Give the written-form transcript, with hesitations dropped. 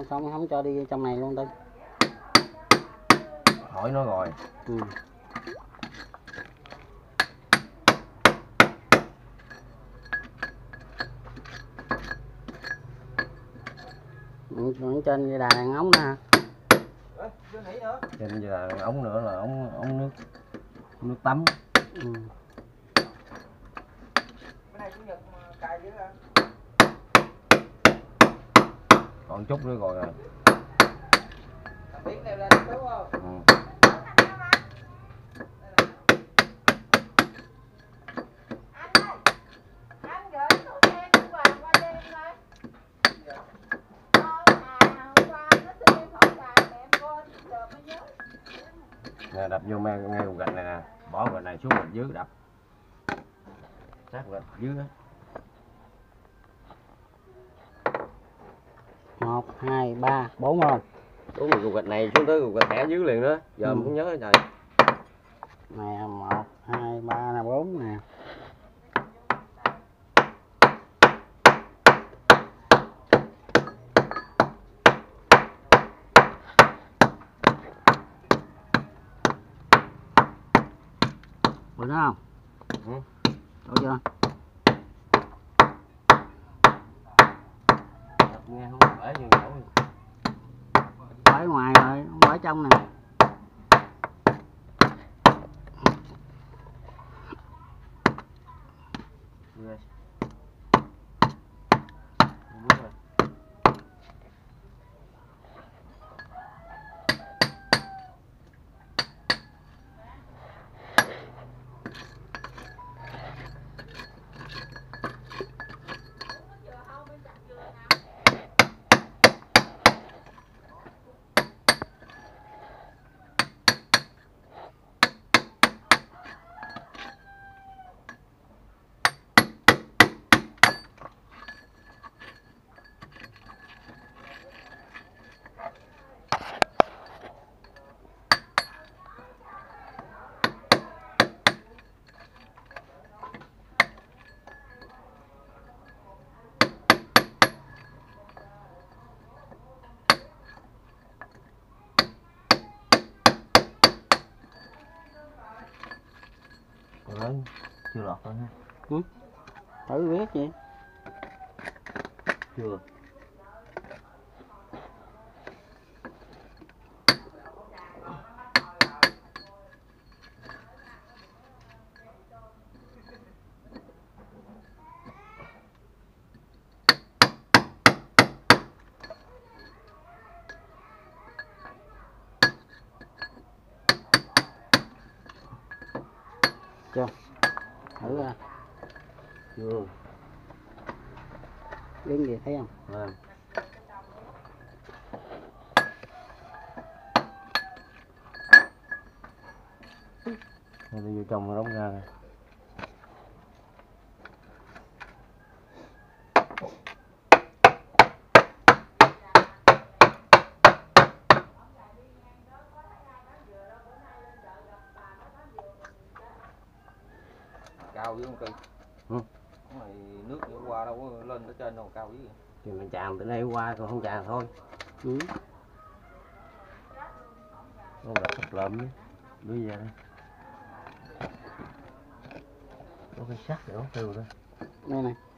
không cho đi trong này luôn Tư. Hỏi nó rồi. Ừ. Trên dây đàn ống nè. Trên dây đàn ống nữa là ống nước tắm. Ừ. Còn chút nữa rồi. Biết nêu lên đúng không? Ừ. Anh gửi số xe của Hoàng qua đêm thôi. Hôm qua nó xin em hỏi bài mà em quên giờ mới nhớ. Nè, đập vô ngay cục gạch này nè, bỏ gạch này xuống gạch dưới đập sát gạch dưới á. 1, 2, 3, 4 không? Đúng rồi, cục gạch này xuống tới cục gạch thẻ dưới liền đó. Giờ mình không nhớ trời. Nè 1, 2, 3 nè, 4 nè. Được đó không? Ừ. Đủ chưa? Đập nghe không bể như nổi. Bể ngoài rồi, không bể trong nè. Rồi. Còn lớn chưa lọt thôi ha. Ừ. Thử biết gì? Chưa. Chưa? Thử ra. Chưa. Đứng gì thấy không? À. Rồi đi vô trong nó đóng ra này. Cao dữ không Cưng? Ừ. Cái này nước nó qua đâu có lên tới trên đâu cao dữ vậy? Thì mình chàm tới đây qua còn không chàm thôi. Ừ. Nó đã sắp lợm chứ. Đưa về đây. Có cái sắt để nó tiêu thôi. Đây này.